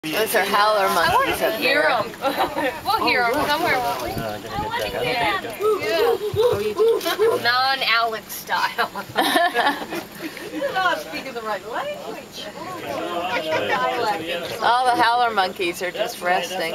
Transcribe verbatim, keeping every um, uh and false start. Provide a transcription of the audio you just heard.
Those are howler monkeys up hear there. them. We'll hear them somewhere, won't we? Yeah. Non-Alex style. You're not speaking the right language. All the howler monkeys are just resting.